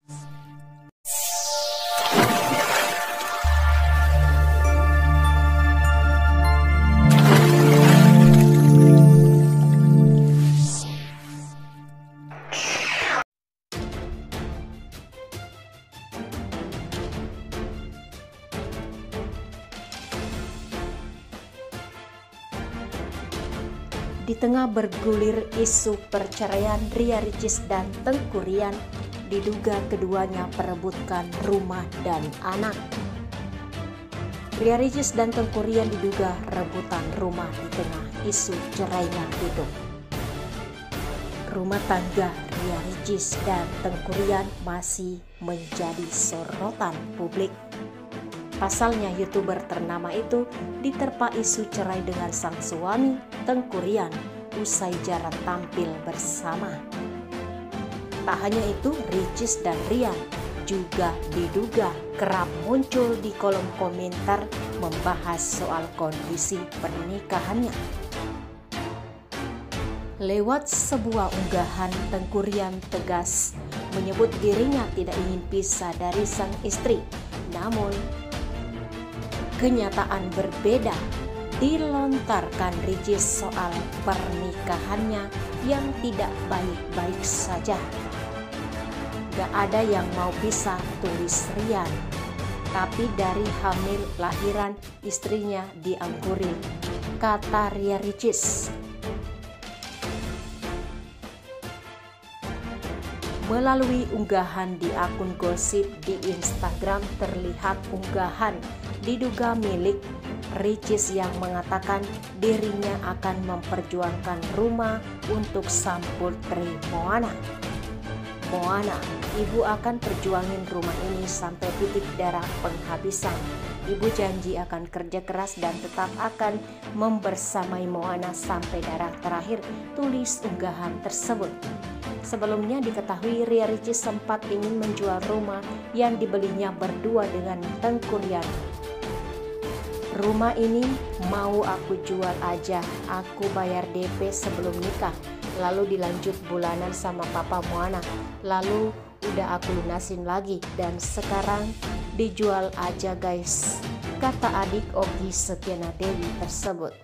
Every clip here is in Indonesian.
Di tengah bergulir isu perceraian Ria Ricis dan Teuku Ryan, diduga keduanya perebutkan rumah dan anak. Ria Ricis dan Teuku Ryan diduga rebutan rumah di tengah isu cerainya itu. Rumah tangga Ria Ricis dan Teuku Ryan masih menjadi sorotan publik. Pasalnya YouTuber ternama itu diterpa isu cerai dengan sang suami Teuku Ryan usai jarang tampil bersama. Tak hanya itu, Ricis dan Ryan juga diduga kerap muncul di kolom komentar membahas soal kondisi pernikahannya. Lewat sebuah unggahan, Teuku Ryan tegas menyebut dirinya tidak ingin pisah dari sang istri. Namun kenyataan berbeda dilontarkan Ricis soal pernikahannya yang tidak baik-baik saja. Gak ada yang mau pisah, tulis Ryan. Tapi dari hamil lahiran istrinya dianggurin, kata Ria Ricis. Melalui unggahan di akun gosip di Instagram terlihat unggahan diduga milik Ricis yang mengatakan dirinya akan memperjuangkan rumah untuk sang putri Moana. Moana, ibu akan perjuangin rumah ini sampai titik darah penghabisan. Ibu janji akan kerja keras dan tetap akan membersamai Moana sampai darah terakhir, tulis unggahan tersebut. Sebelumnya diketahui Ria Ricis sempat ingin menjual rumah yang dibelinya berdua dengan Teuku Ryan. Rumah ini mau aku jual aja, aku bayar DP sebelum nikah, lalu dilanjut bulanan sama papa Moana, lalu udah aku lunasin lagi dan sekarang dijual aja guys, kata adik Ogi Setiana Dewi tersebut.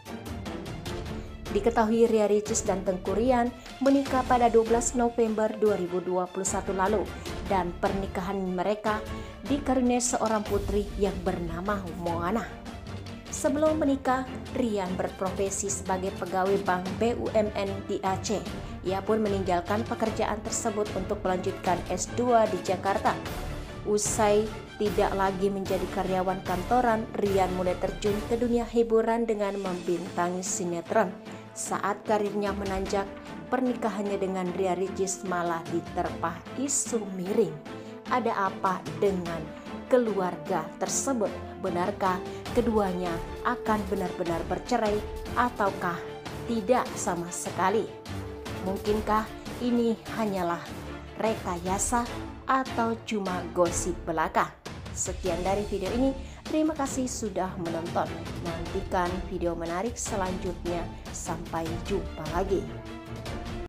Diketahui Ria Ricis dan Teuku Ryan menikah pada 12 November 2021 lalu dan pernikahan mereka dikaruniai seorang putri yang bernama Moana. Sebelum menikah, Ryan berprofesi sebagai pegawai Bank BUMN di Aceh. Ia pun meninggalkan pekerjaan tersebut untuk melanjutkan S2 di Jakarta. Usai tidak lagi menjadi karyawan kantoran, Ryan mulai terjun ke dunia hiburan dengan membintangi sinetron. Saat karirnya menanjak, pernikahannya dengan Ria Ricis malah diterpa isu miring. Ada apa dengan keluarga tersebut? Benarkah keduanya akan benar-benar bercerai ataukah tidak sama sekali? Mungkinkah ini hanyalah rekayasa atau cuma gosip belaka? Sekian dari video ini. Terima kasih sudah menonton. Nantikan video menarik selanjutnya. Sampai jumpa lagi.